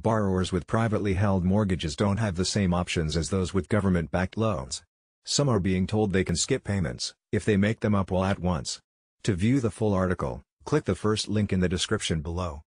Borrowers with privately held mortgages don't have the same options as those with government-backed loans. Some are being told they can skip payments if they make them up all at once. To view the full article, click the first link in the description below.